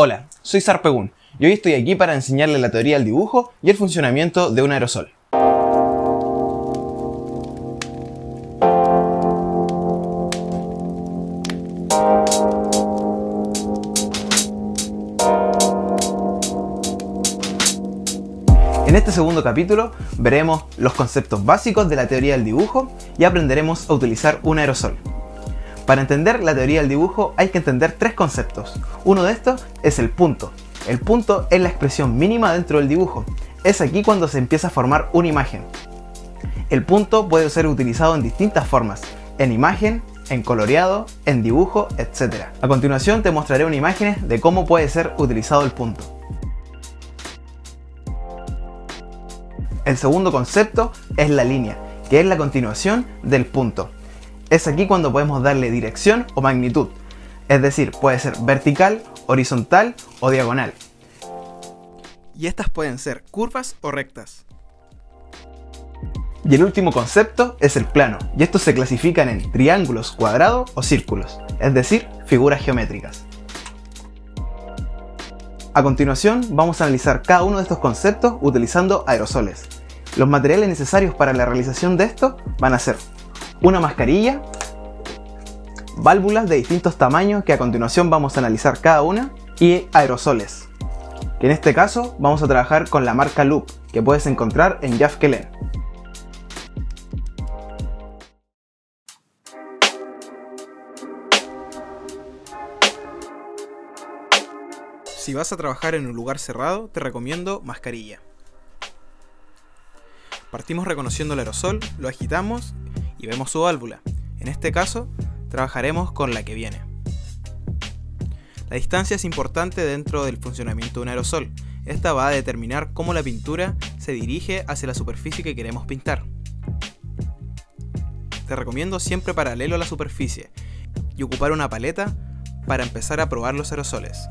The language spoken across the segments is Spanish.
Hola, soy Sarpegun y hoy estoy aquí para enseñarles la teoría del dibujo y el funcionamiento de un aerosol. En este segundo capítulo veremos los conceptos básicos de la teoría del dibujo y aprenderemos a utilizar un aerosol. Para entender la teoría del dibujo hay que entender tres conceptos. Uno de estos es el punto. El punto es la expresión mínima dentro del dibujo. Es aquí cuando se empieza a formar una imagen. El punto puede ser utilizado en distintas formas: en imagen, en coloreado, en dibujo, etc. A continuación te mostraré una imagen de cómo puede ser utilizado el punto. El segundo concepto es la línea, que es la continuación del punto. Es aquí cuando podemos darle dirección o magnitud, es decir, puede ser vertical, horizontal o diagonal. Y estas pueden ser curvas o rectas. Y el último concepto es el plano, y estos se clasifican en triángulos, cuadrados o círculos, es decir, figuras geométricas. A continuación vamos a analizar cada uno de estos conceptos utilizando aerosoles. Los materiales necesarios para la realización de esto van a ser una mascarilla, válvulas de distintos tamaños que a continuación vamos a analizar cada una, y aerosoles, que en este caso vamos a trabajar con la marca Loop, que puedes encontrar en Jeff Kellen. Si vas a trabajar en un lugar cerrado, te recomiendo mascarilla. Partimos reconociendo el aerosol, lo agitamos y vemos su válvula. En este caso, trabajaremos con la que viene. La distancia es importante dentro del funcionamiento de un aerosol. Esta va a determinar cómo la pintura se dirige hacia la superficie que queremos pintar. Te recomiendo siempre paralelo a la superficie y ocupar una paleta para empezar a probar los aerosoles.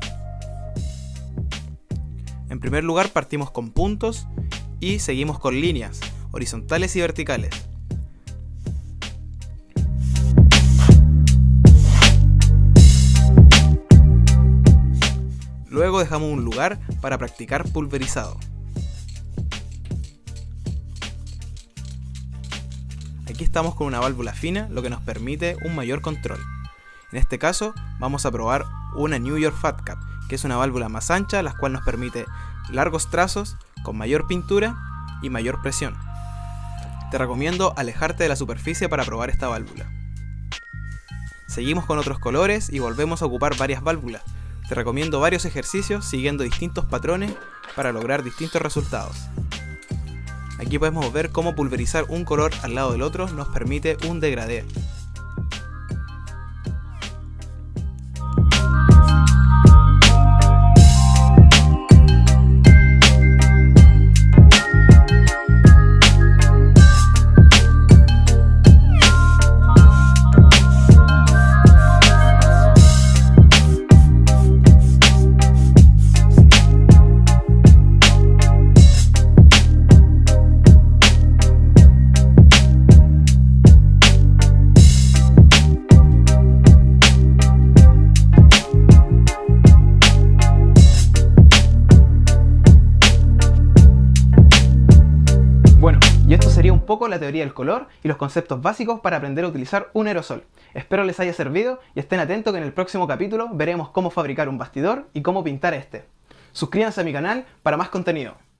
En primer lugar partimos con puntos y seguimos con líneas horizontales y verticales. Luego dejamos un lugar para practicar pulverizado. Aquí estamos con una válvula fina, lo que nos permite un mayor control. En este caso vamos a probar una New York Fat Cap, que es una válvula más ancha, la cual nos permite largos trazos con mayor pintura y mayor presión. Te recomiendo alejarte de la superficie para probar esta válvula. Seguimos con otros colores y volvemos a ocupar varias válvulas. Te recomiendo varios ejercicios siguiendo distintos patrones para lograr distintos resultados. Aquí podemos ver cómo pulverizar un color al lado del otro nos permite un degradé. Y esto sería un poco la teoría del color y los conceptos básicos para aprender a utilizar un aerosol. Espero les haya servido y estén atentos que en el próximo capítulo veremos cómo fabricar un bastidor y cómo pintar este. Suscríbanse a mi canal para más contenido.